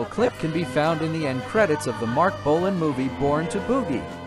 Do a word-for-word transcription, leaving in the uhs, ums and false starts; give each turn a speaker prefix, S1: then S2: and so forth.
S1: clip can be found in the end credits of the Marc Bolan movie Born to Boogie.